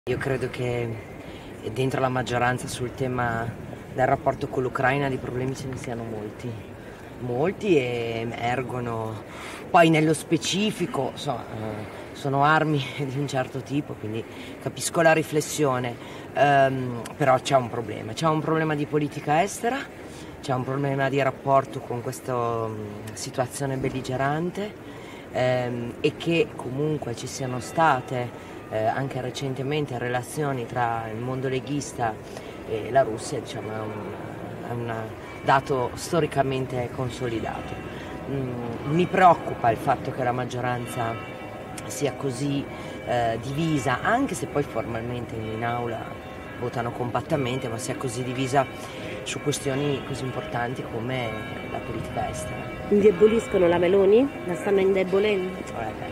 Io credo che dentro la maggioranza sul tema del rapporto con l'Ucraina di problemi ce ne siano molti e emergono. Poi nello specifico sono armi di un certo tipo, quindi capisco la riflessione, però c'è un problema di politica estera, c'è un problema di rapporto con questa situazione belligerante, e che comunque ci siano state anche recentemente relazioni tra il mondo leghista e la Russia, diciamo, è un dato storicamente consolidato. Mi preoccupa il fatto che la maggioranza sia così divisa, anche se poi formalmente in aula votano compattamente, ma sia così divisa su questioni così importanti come la politica estera. Indeboliscono la Meloni? La stanno indebolendo?